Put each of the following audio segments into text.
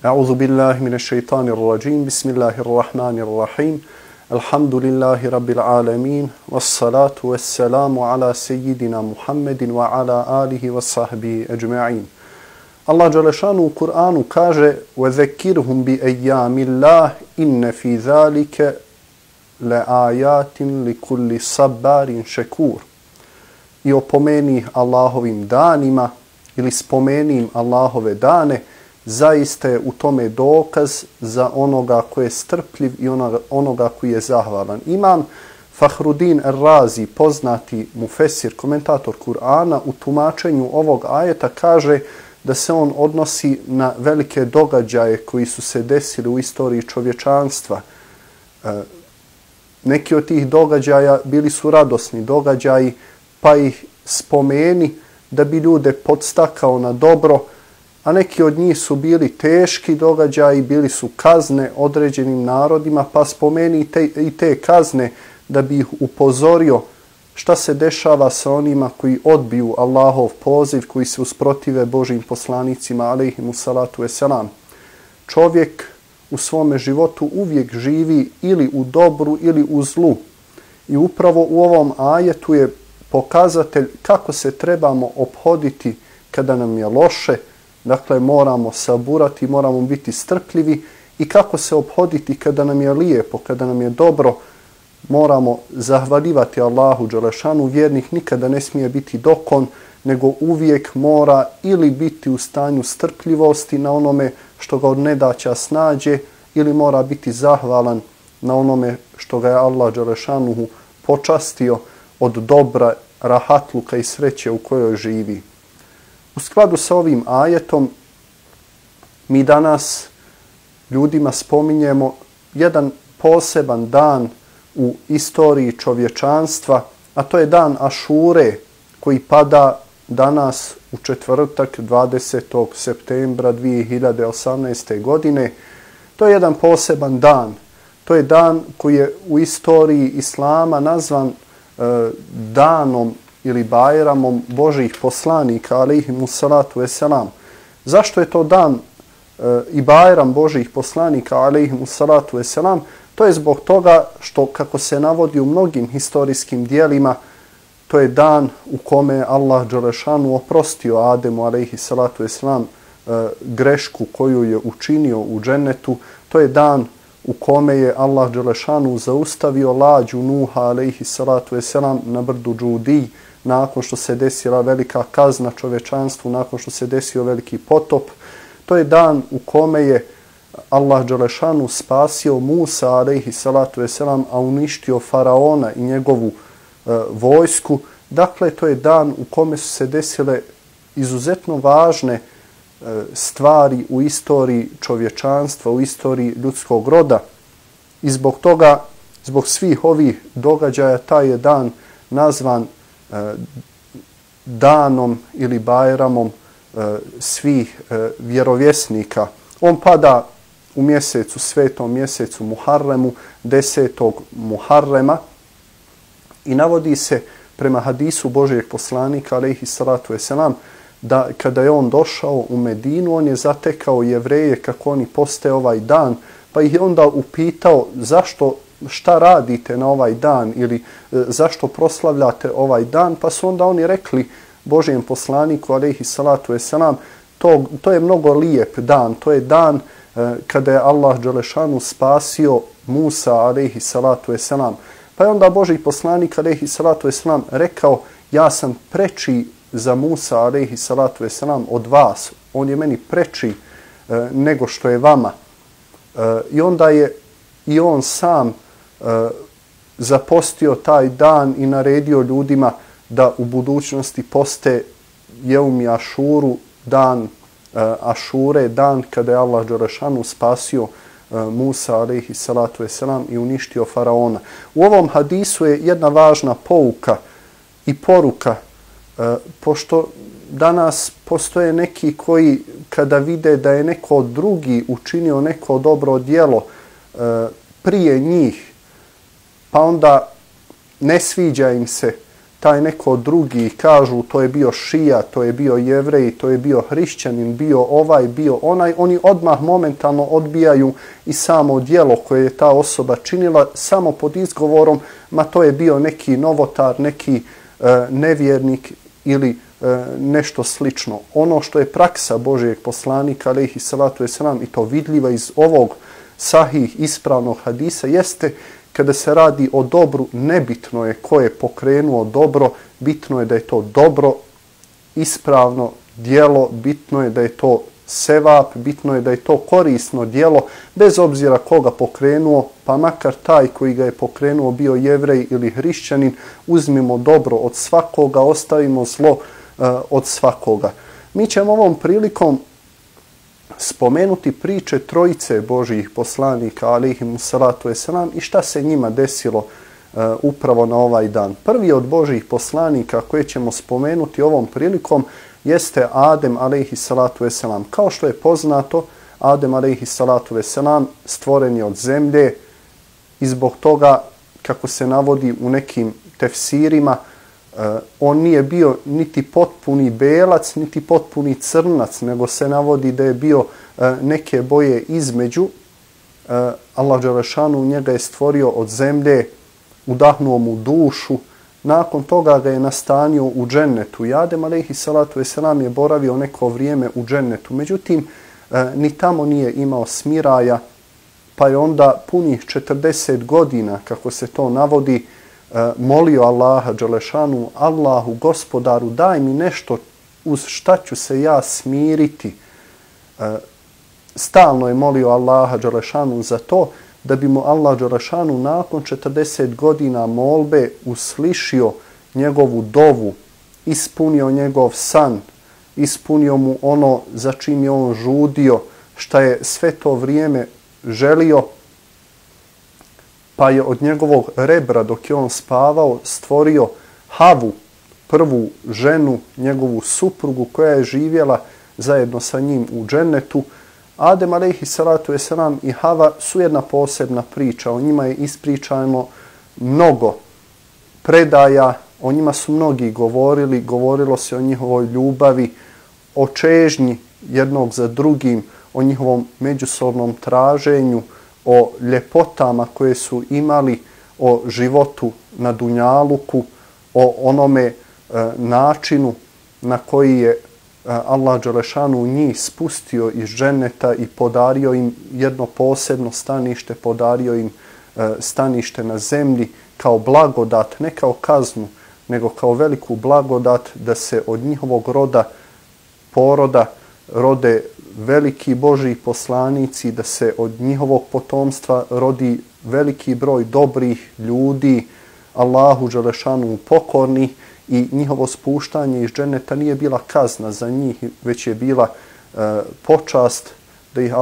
أعوذ بالله من الشيطان الرجيم بسم الله الرحمن الرحيم الحمد لله رب العالمين والصلاة والسلام على سيدنا محمد وعلى آله وصحبه أجمعين. Allah Đelešanu u Kur'anu kaže وَذَكِّرْهُمْ بِأَيَّامِ اللَّهِ إِنَّ فِي ذَلِكَ لَآيَاتٍ لِكُلِّ صَبَّارٍ شَكُورٍ. I opomeni Allahovim danima ili spomeni im Allahove dane, zaista je u tome dokaz za onoga koji je strpljiv i onoga koji je zahvalan. Imam Fahrudin Ar-Razi, poznati mufesir, komentator Kur'ana, u tumačenju ovog ajeta kaže da se on odnosi na velike događaje koji su se desili u istoriji čovječanstva. Neki od tih događaja bili su radosni događaji, pa ih spomeni da bi ljude podstakao na dobro, a neki od njih su bili teški događaji, bili su kazne određenim narodima, pa spomeni i te kazne da bi ih upozorio šta se dešava sa onima koji odbiju Allahov poziv, koji se usprotive Božjim poslanicima, alejhimu salatu vesselam. Čovjek u svome životu uvijek živi ili u dobru ili u zlu. I upravo u ovom ajetu je pokazatelj kako se trebamo ophoditi kada nam je loše. Dakle, moramo saburati, moramo biti strpljivi, i kako se ophoditi kada nam je lijepo, kada nam je dobro. Moramo zahvaljivati Allahu Đelešanu. Vjernik nikada ne smije biti dokon, nego uvijek mora ili biti u stanju strpljivosti na onome što ga od nedaća snađe, ili mora biti zahvalan na onome što ga je Allah Đelešanu počastio od dobra, rahatluka i sreće u kojoj živi. U skladu sa ovim ajetom mi danas ljudima spominjemo jedan poseban dan u istoriji čovječanstva, a to je dan Ašure, koji pada danas u četvrtak 20. septembra 2018. godine. To je jedan poseban dan. To je dan koji je u istoriji Islama nazvan danom ili bajramom Božjih poslanika, alejhimu salatu vesselam. Zašto je to dan i bajram Božjih poslanika, alejhimu salatu vesselam? To je zbog toga što, kako se navodi u mnogim historijskim dijelima, to je dan u kome je Allah Đelešanu oprostio Ademu, alejhi salatu vesselam, grešku koju je učinio u džennetu. To je dan u kome je Allah Đelešanu zaustavio lađu Nuha, alejhi salatu vesselam, na brdu Džudi, nakon što se desila velika kazna čovječanstvu, nakon što se desio veliki potop. To je dan u kome je Allah Đelešanu spasio Musa, alejhi salatu vesselam, a uništio faraona i njegovu vojsku. Dakle, to je dan u kome su se desile izuzetno važne stvari u istoriji čovječanstva, u istoriji ljudskog roda. I zbog toga, zbog svih ovih događaja, taj je dan nazvan danom ili bajramom svih vjerovjesnika. On pada u mjesecu, svetom mjesecu Muharremu, 10. Muharrema, i navodi se prema hadisu Božijeg poslanika, alejhi salatu vesselam, da kada je on došao u Medinu, on je zatekao Jevreje kako oni poste ovaj dan, pa ih je onda upitao šta radite na ovaj dan ili zašto proslavljate ovaj dan, pa su onda oni rekli Božijem poslaniku, alejhi salatu vesselam, to je mnogo lijep dan, to je dan kada je Allah Đelešanu spasio Musa, alejhi salatu vesselam. Pa je onda Božji poslanik, alejhi salatu vesselam, rekao, ja sam preči za Musa, alejhi salatu vesselam, od vas. On je meni preči nego što je vama. I onda je i on sam zapostio taj dan i naredio ljudima da u budućnosti poste Jeumi Ašuru, dan Ašure, dan kada je Allah Đelešanu spasio Musa, alejhi salatu vesselam, i uništio faraona. U ovom hadisu je jedna važna pouka i poruka, pošto danas postoje neki koji kada vide da je neko drugi učinio neko dobro djelo prije njih, pa onda ne sviđa im se taj neko drugi, kažu to je bio šija, to je bio jevrej, to je bio hrišćanin, bio ovaj, bio onaj, oni odmah momentalno odbijaju i samo djelo koje je ta osoba činila samo pod izgovorom, ma to je bio neki novotar, neki nevjernik ili nešto slično. Ono što je praksa Božijeg poslanika, alejhi salatu vesselam, i to vidljiva iz ovog sahih ispravnog hadisa, jeste kada se radi o dobru, nebitno je ko je pokrenuo dobro, bitno je da je to dobro, ispravno djelo, bitno je da je to sevap, bitno je da je to korisno djelo, bez obzira koga pokrenuo, pa makar taj koji ga je pokrenuo bio jevrej ili hrišćanin, uzmimo dobro od svakoga, ostavimo zlo od svakoga. Mi ćemo ovom prilikom spomenuti priče trojice Božjih poslanika, alejhimu salatu vesselam, i šta se njima desilo upravo na ovaj dan. Prvi od Božjih poslanika koje ćemo spomenuti ovom prilikom jeste Adem, alejhi salatu vesselam. Kao što je poznato, Adem, alejhi salatu vesselam, stvoren je od zemlje i zbog toga, kako se navodi u nekim tefsirima, on nije bio niti potpuni belac, niti potpuni crnac, nego se navodi da je bio neke boje između. Allah dželešanu njega je stvorio od zemlje, udahnuo mu dušu, nakon toga ga je nastanio u džennetu. I Adem, alejhi salatu vesselam, je boravio neko vrijeme u džennetu. Međutim, ni tamo nije imao smiraja, pa je onda punih 40 godina, kako se to navodi, molio Allaha dželešanu: Allahu, gospodaru, daj mi nešto uz šta ću se ja smiriti. Stalno je molio Allaha dželešanu za to, da bi mu Allah dželešanu nakon 40 godina molbe uslišio njegovu dovu, ispunio njegov san, ispunio mu ono za čim je on žudio, šta je sve to vrijeme želio, pa je od njegovog rebra, dok je on spavao, stvorio Havu, prvu ženu, njegovu suprugu, koja je živjela zajedno sa njim u džennetu. Adem, alejhi salatu vesselam, i Hava su jedna posebna priča. O njima je ispričano mnogo predaja, o njima su mnogi govorili, govorilo se o njihovoj ljubavi, o čežnji jednog za drugim, o njihovom međusobnom traženju, o ljepotama koje su imali, o životu na dunjaluku, o onome načinu na koji je Allah dželešanu njih spustio iz dženeta i podario im jedno posebno stanište, podario im stanište na zemlji kao blagodat, ne kao kaznu, nego kao veliku blagodat, da se od njihovog poroda rode veliki Božji poslanici, da se od njihovog potomstva rodi veliki broj dobrih ljudi, Allahu dželešanu pokornih, i njihovo spuštanje iz dženeta nije bila kazna za njih, već je bila počast da im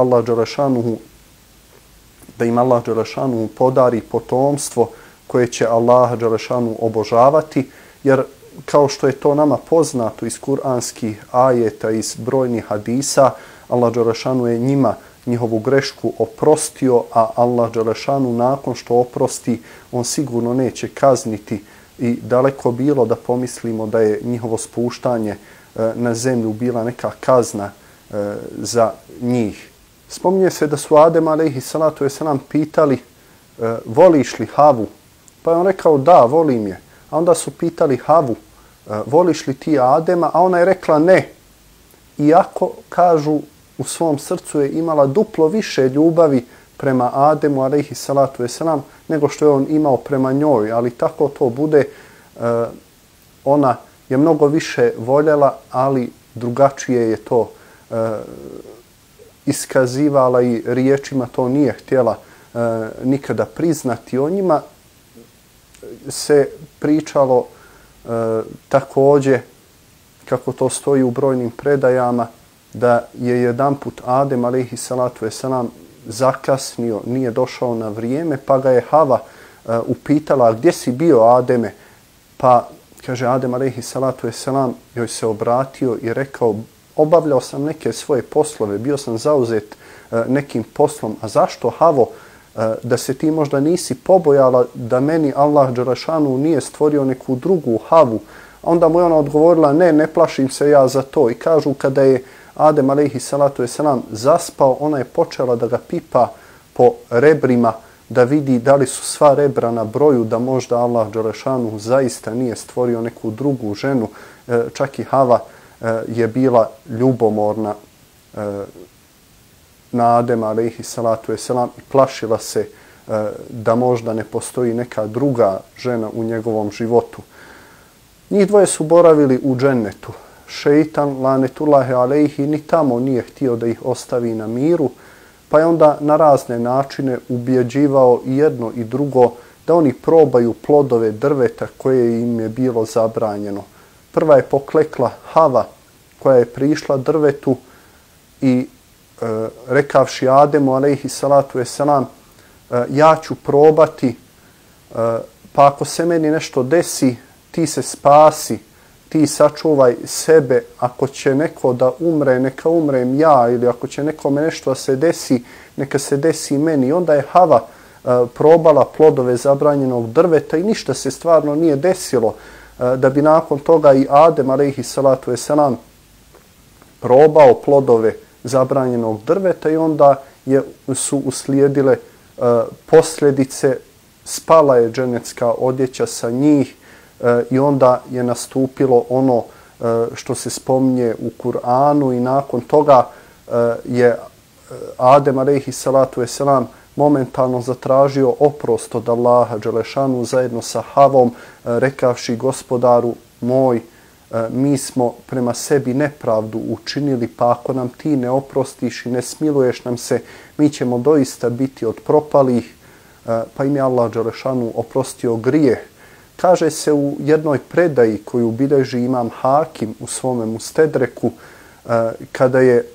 Allah dželešanu podari potomstvo koje će Allah dželešanu obožavati, jer kao što je to nama poznato iz kuranskih ajeta, iz brojnih hadisa, Allah dželešanu je njima njihovu grešku oprostio, a Allah dželešanu nakon što oprosti, on sigurno neće kazniti. I daleko bilo da pomislimo da je njihovo spuštanje na zemlju bila neka kazna za njih. Spominje se da su Adem, alejhi salatu vesselam, pitali: voliš li Havu? Pa je on rekao: da, volim je. A onda su pitali Havu: voliš li ti Adema? A ona je rekla: ne. Iako, kažu, u svom srcu je imala duplo više ljubavi prema Ademu, alejhi salatu vesselam, nego što je on imao prema njoj, ali tako to bude. Ona je mnogo više voljela, ali drugačije je to iskazivala i riječima to nije htjela nikada priznati. O njima se pričalo također, kako to stoji u brojnim predajama, da je jedanput Adem, alejhi salatu vesselam, zakasnio, nije došao na vrijeme, pa ga je Hava upitala: gdje si bio, Ademe? Pa kaže Adem, alejhi salatu vesselam, joj se obratio i rekao: obavljao sam neke svoje poslove, bio sam zauzet nekim poslom. A zašto, Havo? da se ti možda nisi pobojala da meni Allah dželešanu nije stvorio neku drugu Havu. Onda mu je ona odgovorila, ne plašim se ja za to. I kažu kada je Adem alejhi salatu vesselam zaspao, ona je počela da ga pipa po rebrima, da vidi da li su sva rebra na broju, da možda Allah dželešanu zaista nije stvorio neku drugu ženu. Čak i Hava je bila ljubomorna na Adema alejhi salatu vesselam i plašila se da možda ne postoji neka druga žena u njegovom životu. Njih dvoje su boravili u džennetu. Šeitan, lanetullahi alejhi, ni tamo nije htio da ih ostavi na miru, pa je onda na razne načine ubjeđivao i jedno i drugo da oni probaju plodove drveta koje im je bilo zabranjeno. Prva je poklekla Hava, koja je prišla drvetu i rekavši Ademu alejhi salatu vesselam, ja ću probati, pa ako se meni nešto desi, ti se spasi, ti sačuvaj sebe, ako će neko da umre, neka umrem ja, ili ako će nekome nešto da se desi, neka se desi meni. I onda je Hava probala plodove zabranjenog drveta i ništa se stvarno nije desilo, da bi nakon toga i Adem alejhi salatu vesselam probao plodove zabranjenog drveta i onda su uslijedile posljedice, spala je dženecka odjeća sa njih i onda je nastupilo ono što se spominje u Kur'anu i nakon toga je Adem alejhi salatu vesselam momentalno zatražio oprost od Allaha dželešanu zajedno sa Havom, rekavši gospodaru moj, mi smo prema sebi nepravdu učinili, pa ako nam ti ne oprostiš i ne smiluješ nam se, mi ćemo doista biti od propalih, pa im je Allah dželešanu oprostio grijeh. Kaže se u jednoj predaji koju bilježi imam Hakim u svome Mustedreku, kada je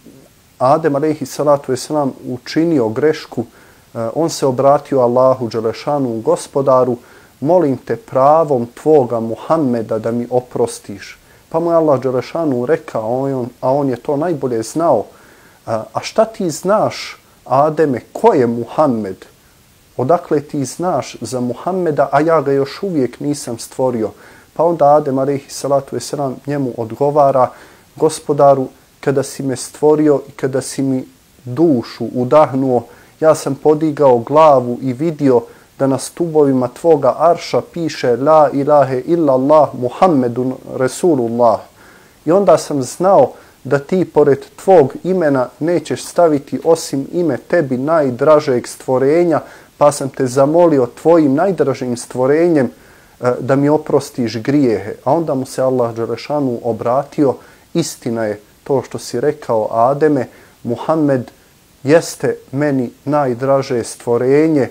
Adem alejhi salatu vesselam učinio grešku, on se obratio Allahu dželešanu, gospodaru, molim te pravom tvoga Muhammeda da mi oprostiš. Pa mu je Allah dželešanu rekao, a on je to najbolje znao, a šta ti znaš, Ademe, ko je Muhammed? Odakle ti znaš za Muhammeda, a ja ga još uvijek nisam stvorio? Pa onda Adem alejhi salatu vesselam njemu odgovara, gospodaru, kada si me stvorio i kada si mi dušu udahnuo, ja sam podigao glavu i vidio da na stubovima tvoga arša piše La ilahe illallah Muhammedun Resulullah. I onda sam znao da ti pored tvog imena nećeš staviti osim ime tebi najdražeg stvorenja, pa sam te zamolio tvojim najdražim stvorenjem da mi oprostiš grijehe. A onda mu se Allah dželešanu obratio, istina je to što si rekao Ademe, Muhammed jeste meni najdraže stvorenje,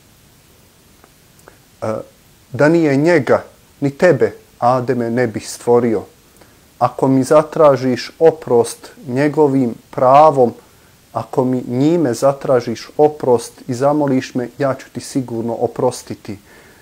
da nije njega, ni tebe, Ademe, ne bih stvorio. Ako mi zatražiš oprost njegovim pravom, ako mi njime zatražiš oprost i zamoliš me, ja ću ti sigurno oprostiti.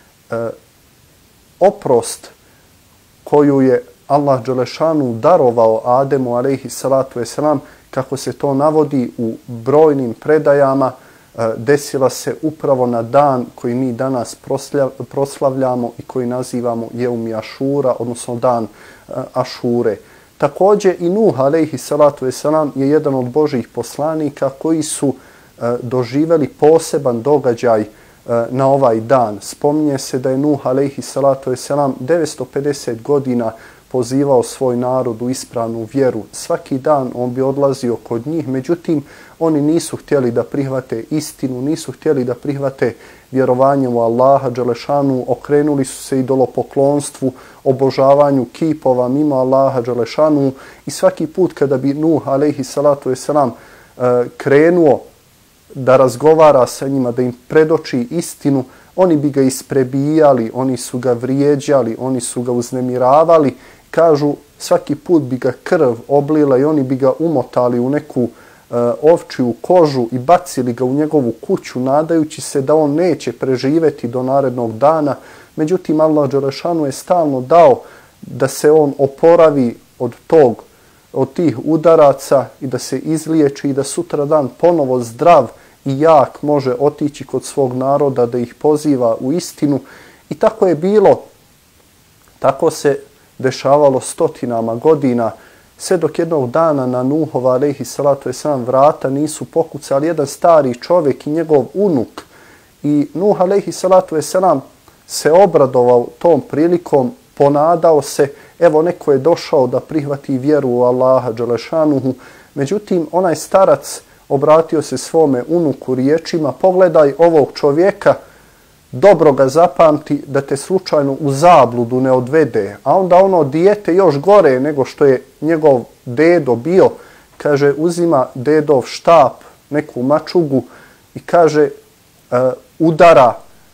Oprost koju je Allah dželešanu darovao Ademu alejhi salatu vesselam, kako se to navodi u brojnim predajama, desila se upravo na dan koji mi danas proslavljamo i koji nazivamo Jeum Ašura, odnosno dan Ašure. Također i Nuh alejhi salatu vesselam je jedan od Božjih poslanika koji su doživjeli poseban događaj na ovaj dan. Spominje se da je Nuh alejhi salatu vesselam 950 godina pozivao svoj narod u ispravnu vjeru. Svaki dan on bi odlazio kod njih, međutim oni nisu htjeli da prihvate istinu, nisu htjeli da prihvate vjerovanje u Allaha dželešanu, okrenuli su se idolopoklonstvu, obožavanju kipova mimo Allaha dželešanu i svaki put kada bi Nuh alejhi salatu vesselam krenuo da razgovara sa njima, da im predoči istinu, oni bi ga isprebijali, oni su ga vrijeđali, oni su ga uznemiravali. Kažu, svaki put bi ga krv oblila i oni bi ga umotali u neku ovčju kožu i bacili ga u njegovu kuću, nadajući se da on neće preživjeti do narednog dana. Međutim, Allah dželešanu je stalno dao da se on oporavi od tih udaraca i da se izliječi i da sutra dan ponovo zdrav i jak može otići kod svog naroda da ih poziva u istinu. I tako je bilo, tako se dešavalo stotinama godina, sve dok jednog dana na Nuhova alejhi salatu vesselam vrata nisu pokucali jedan stari čovjek i njegov unuk. I Nuh alejhi salatu vesselam se obradovao tom prilikom, ponadao se, evo neko je došao da prihvati vjeru u Allaha dželešanuhu. Međutim, onaj starac obratio se svome unuku riječima: pogledaj ovog čovjeka, dobro ga zapamti da te slučajno u zabludu ne odvede. A onda ono dijete još gore nego što je njegov dedo bio, kaže, uzima dedov štap, neku mačugu i kaže, udara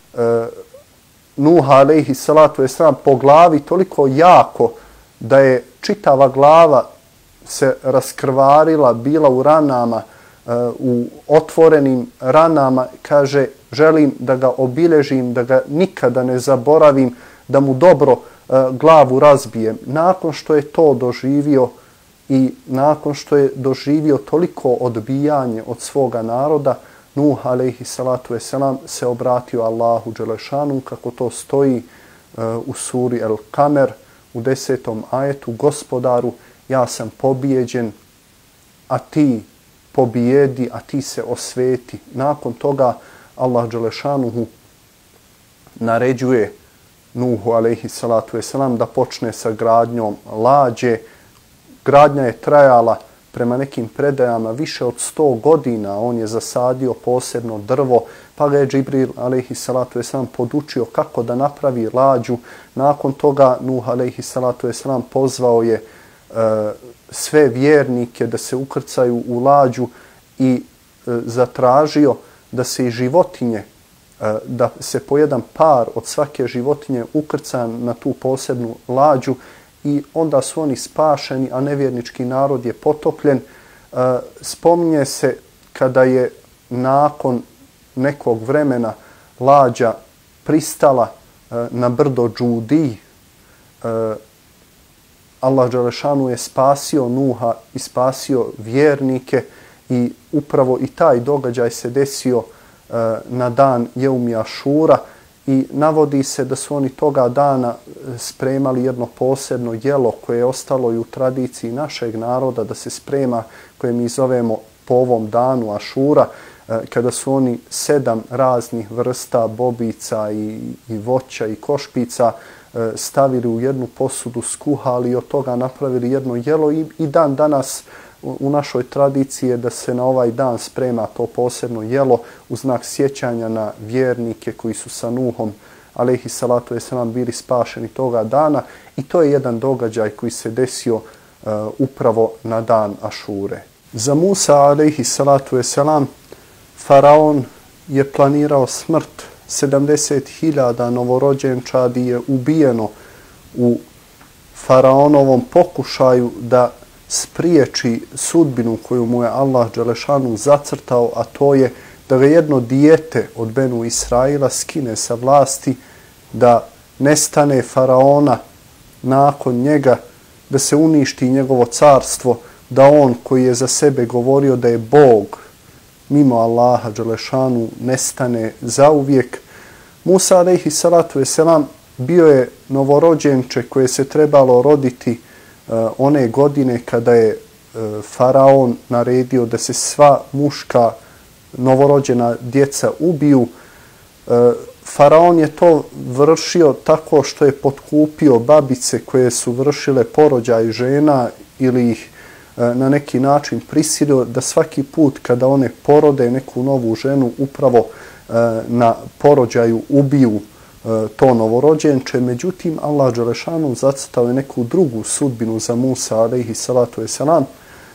Nuha alejhi salatu vesselam po glavi toliko jako da je čitava glava se raskrvarila, bila u ranama, u otvorenim ranama. Kaže, želim da ga obilježim, da ga nikada ne zaboravim, da mu dobro glavu razbijem. Nakon što je to doživio i nakon što je doživio toliko odbijanje od svoga naroda, Nuh alejhi salatu vesselam se obratio Allahu dželešanu, kako to stoji u suri El Kamer u 10. ajetu: Gospodaru, ja sam pobijeđen, a ti pobijedi, a ti se osveti. Nakon toga Allah dželešanuhu naređuje Nuhu alejhi salatu vesselam da počne sa gradnjom lađe. Gradnja je trajala prema nekim predajama više od 100 godina. On je zasadio posebno drvo, pa ga je Džibril alejhi salatu vesselam podučio kako da napravi lađu. Nakon toga Nuh alejhi salatu vesselam pozvao je sve vjernike da se ukrcaju u lađu i zatražio da se i životinje, da se po jedan par od svake životinje ukrca na tu posebnu lađu, i onda su oni spašeni, a nevjernički narod je potopljen. Spominje se kada je nakon nekog vremena lađa pristala na brdo Džudi, Allah dželešanu je spasio Nuha i spasio vjernike, i upravo i taj događaj se desio na dan Jeumi Ašura, i navodi se da su oni toga dana spremali jedno posebno jelo koje je ostalo i u tradiciji našeg naroda da se sprema, koje mi zovemo po ovom danu Ašura, kada su oni 7 raznih vrsta bobica i voća i košpica stavili u jednu posudu, skuhali i od toga napravili jedno jelo. I dan danas u našoj tradiciji je da se na ovaj dan sprema to posebno jelo u znak sjećanja na vjernike koji su sa Nuhom alejhi salatu vesselam bili spašeni toga dana, i to je jedan događaj koji se desio upravo na dan Ašure. Za Musa alejhi salatu vesselam faraon je planirao smrt. 70.000 novorođenčadi je ubijeno u faraonovom pokušaju da spriječi sudbinu koju mu je Allah dželešanu zacrtao, a to je da ga jedno dijete od Benu Israila skine sa vlasti, da nestane faraona nakon njega, da se uništi njegovo carstvo, da on koji je za sebe govorio da je Bog mimo Allaha dželešanu nestane zauvijek. Musa alejhi salatu vesselam bio je novorođenče koje se trebalo roditi one godine kada je faraon naredio da se sva muška novorođena djeca ubiju. Faraon je to vršio tako što je potkupio babice koje su vršile porođaj žena ili ih na neki način prisilio da svaki put kada one porode neku novu ženu upravo na porođaju ubiju to novorođenče. Međutim, Allah dželešanu zacrtao je neku drugu sudbinu za Musa alejhi salatu vesselam.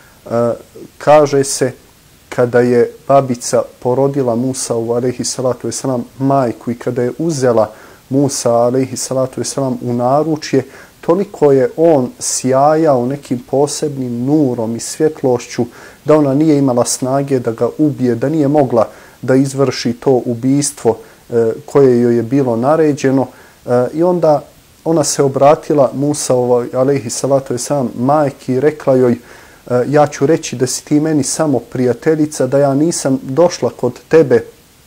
Kaže se, kada je babica porodila Musa alejhi salatu vesselam majku, i kada je uzela Musa alejhi salatu vesselam u naručje, toliko je on sjajao nekim posebnim nurom i svjetlošću da ona nije imala snage da ga ubije, da nije mogla da izvrši to ubijstvo koje joj je bilo naređeno. I onda ona se obratila Musa alejhi salatu vesselam majki i rekla joj: ja ću reći da si ti meni samo prijateljica, da ja nisam došla kod tebe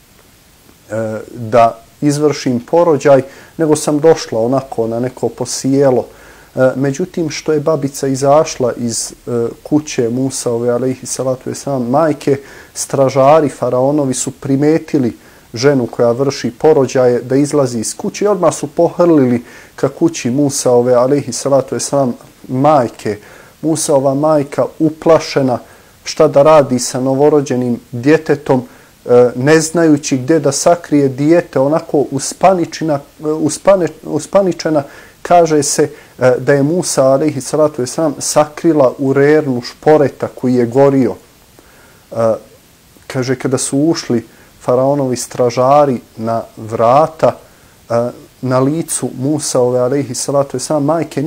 da izvršim porođaj, nego sam došla onako na neko posijelo. Međutim, što je babica izašla iz kuće Musaove, alejhi salatu vesselam, majke, stražari faraonovi su primetili ženu koja vrši porođaje da izlazi iz kuće i odmah su pohrlili ka kući Musaove, alejhi salatu vesselam, majke. Musaova majka uplašena šta da radi sa novorođenim djetetom, ne znajući gdje da sakrije dijete, onako uspaničena, kaže se da je Musa, alejhi salatu vesselam, sakrila u rernu šporeta koji je gorio. Kaže, kada su ušli faraonovi stražari na vrata, na licu Musaove, alejhi salatu vesselam, majke,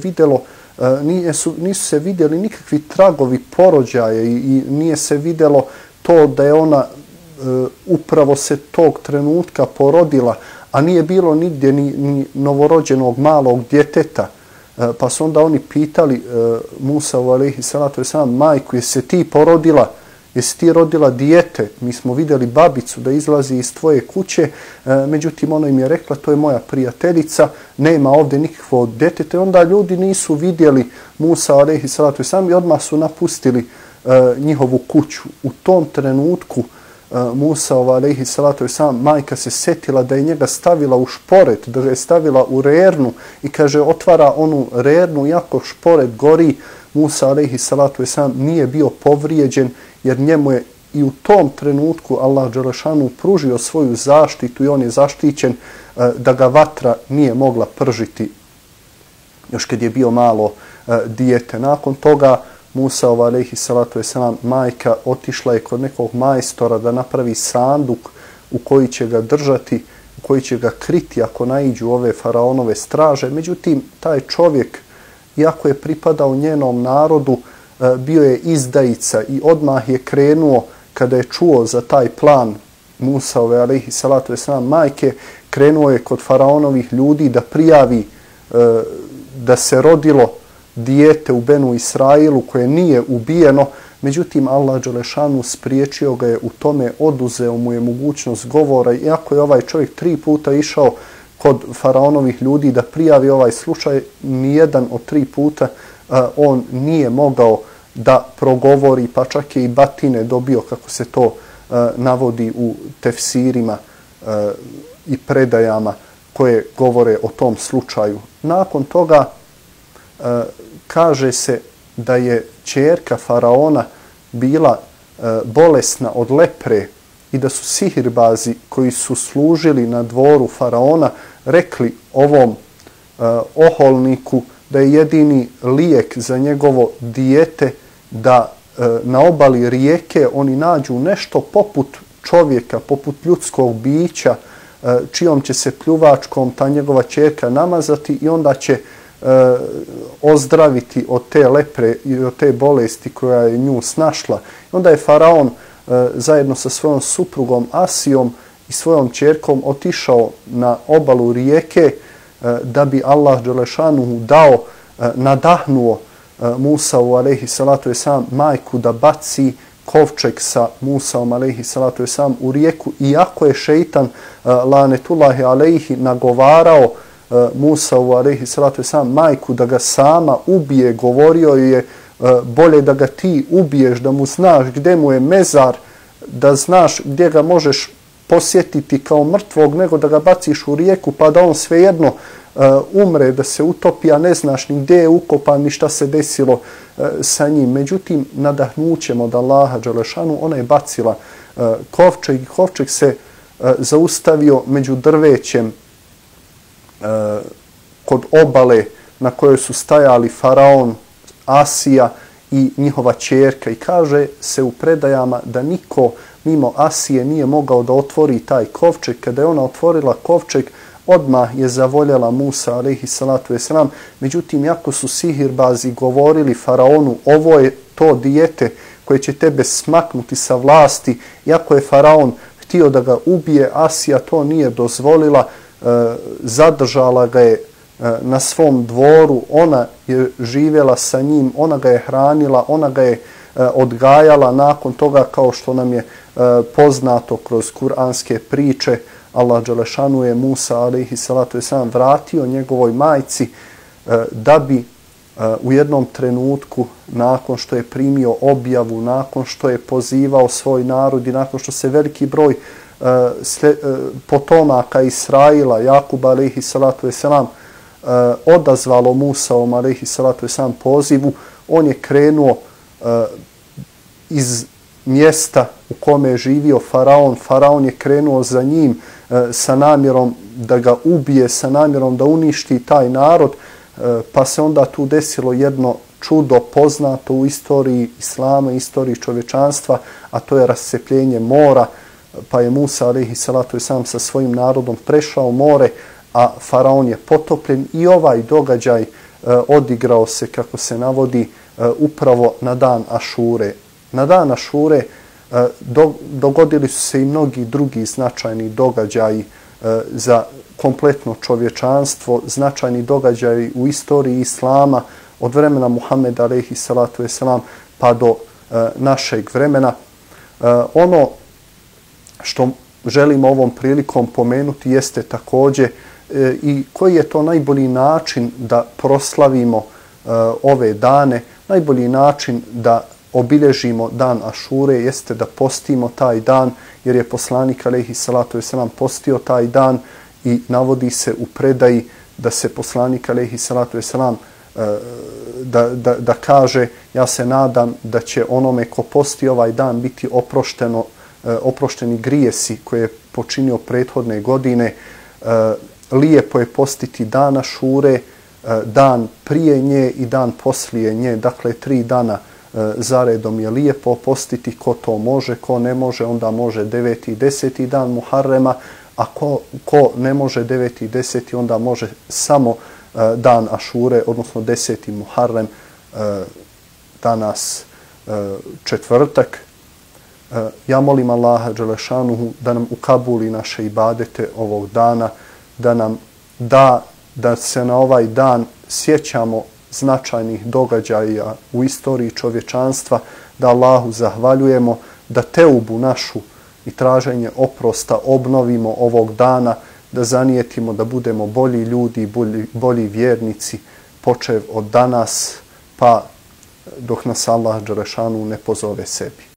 nisu se vidjeli nikakvi tragovi porođaja i nije se vidjelo to da je ona upravo se tog trenutka porodila, a nije bilo nigdje ni novorođenog malog djeteta. Pa su onda oni pitali Musaovu, alejhi salatu vesselam, majku, jesi ti porodila? Jesi ti rodila dijete? Mi smo vidjeli babicu da izlazi iz tvoje kuće, međutim ona im je rekla, to je moja prijateljica, nema ovdje nikakvog djeteta. I onda ljudi nisu vidjeli Musa, alejhi salatu vesselam, i odmah su napustili njihovu kuću. U tom trenutku Musaova, alejhi salatu vesselam, majka se setila da je njega stavila u šporet, da ga je stavila u rernu i kaže, otvara onu rernu, iako šporet gori. Musa, alejhi salatu vesselam, nije bio povrijeđen, jer njemu je i u tom trenutku Allah dželešanu pružio svoju zaštitu i on je zaštićen da ga vatra nije mogla pržiti još kad je bio malo dijete. Nakon toga Musaova, alejhi salatu vesselam, majka otišla je kod nekog majstora da napravi sanduk u koji će ga držati, u koji će ga kriti ako naiđu ove faraonove straže. Međutim, taj čovjek, iako je pripadao njenom narodu, bio je izdajica i odmah je krenuo, kada je čuo za taj plan Musaove, alejhi salatu vesselam, majke, krenuo je kod faraonovih ljudi da prijavi da se rodilo dijete u Benu Israilu koje nije ubijeno. Međutim, Allah dželešanu spriječio ga je u tome, oduzeo mu je mogućnost govora. Iako je ovaj čovjek 3 puta išao kod faraonovih ljudi da prijavi ovaj slučaj, nijedan od 3 puta on nije mogao da progovori, pa čak je i batine dobio, kako se to navodi u tefsirima i predajama koje govore o tom slučaju. Nakon toga kaže se da je ćerka faraona bila bolesna od lepre i da su sihirbazi koji su služili na dvoru faraona rekli ovom oholniku da je jedini lijek za njegovo dijete da na obali rijeke oni nađu nešto poput čovjeka, poput ljudskog bića, čijom će se pljuvačkom ta njegova ćerka namazati i onda će ozdraviti od te lepre i od te bolesti koja je nju snašla. Onda je faraon zajedno sa svojom suprugom Asijom i svojom ćerkom otišao na obalu rijeke da bi Allah dželešanu dao, nadahnuo Musaovu, alejhi salatu vesselam, majku da baci kovčeg sa Musaom, alejhi salatu vesselam, u rijeku, iako je šeitan lanetullahi alejhi nagovarao Musaovu, alejhi salatu vesselam, majku da ga sama ubije. Govorio je bolje da ga ti ubiješ, da mu znaš gdje mu je mezar, da znaš gdje ga možeš posjetiti kao mrtvog, nego da ga baciš u rijeku pa da on svejedno umre, da se utopi, a ne znaš ni gdje je ukopan ni šta se desilo sa njim. Međutim, nadahnućem od Allaha dželešanu, ona je bacila kovčeg i kovčeg se zaustavio među drvećem kod obale na kojoj su stajali faraon, Asija i njihova ćerka. I kaže se u predajama da niko mimo Asije nije mogao da otvori taj kovčeg. Kada je ona otvorila kovčeg, odmah je zavoljela Musa, alejhi salatu vesselam. Međutim, jako su sihirbazi govorili faraonu, ovo je to dijete koje će tebe smaknuti sa vlasti. Iako je faraon htio da ga ubije, Asija to nije dozvolila, zadržala ga je na svom dvoru, ona je živjela sa njim, ona ga je hranila, ona ga je odgajala. Nakon toga, kao što nam je poznato kroz kuranske priče, Allah dželešanu je Musa alejhi salatu vesselam vratio njegovoj majci da bi u jednom trenutku, nakon što je primio objavu, nakon što je pozivao svoj narod i nakon što se veliki broj potomaka Israila, Jakuba alejhi salatu vesselam, odazvalo Musaom alejhi salatu vesselam pozivu, on je krenuo iz mjesta u kome je živio faraon. Faraon je krenuo za njim sa namjerom da ga ubije, sa namjerom da uništi taj narod, pa se onda tu desilo jedno čudo poznato u istoriji islama, istoriji čovječanstva, a to je rascepljenje mora, pa je Musa alejhi salatu vesselam sa svojim narodom prešao more, a faraon je potopljen. I ovaj događaj odigrao se, kako se navodi, upravo na dan Ašure. Na dan Ašure dogodili su se i mnogi drugi značajni događaji za kompletno čovječanstvo, značajni događaji u istoriji islama od vremena Muhameda alejhi salatu vesselam pa do našeg vremena. Ono što želimo ovom prilikom pomenuti jeste također i koji je to najbolji način da proslavimo ove dane. Najbolji način da obilježimo dan Ašure jeste da postimo taj dan, jer je poslanik alejhi salatu vesselam postio taj dan i navodi se u predaji da se poslanik alejhi salatu vesselam da kaže: ja se nadam da će onome ko posti ovaj dan biti oprošteni grijesi koje je počinio prethodne godine. Lijepo je postiti dan Ašure, dan prije nje i dan poslije nje, dakle 3 dana zaredom je lijepo postiti. Ko to može, ko ne može, onda može 9. i 10. dan Muharrema, a ko ne može 9. i 10. onda može samo dan Ašure, odnosno 10. Muharrem, danas četvrtak. Ja molim Allaha dželešanuhu da nam ukabuli naše ibadete ovog dana, da nam da se na ovaj dan sjećamo značajnih događaja u istoriji čovječanstva, da Allahu zahvaljujemo, da teubu našu i traženje oprosta obnovimo ovog dana, da zanijetimo da budemo bolji ljudi, bolji vjernici, počev od danas pa dok nas Allah dželešanu ne pozove sebi.